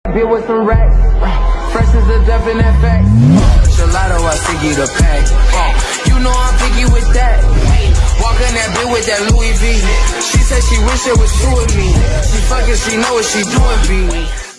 Bit with some racks, fresh as a definite fact. Gelato, I sticky the pack. You know I'm picky with that. Walking that bit with that Louis V. She said she wish it was two of me. She fucking, she know what she doing, B.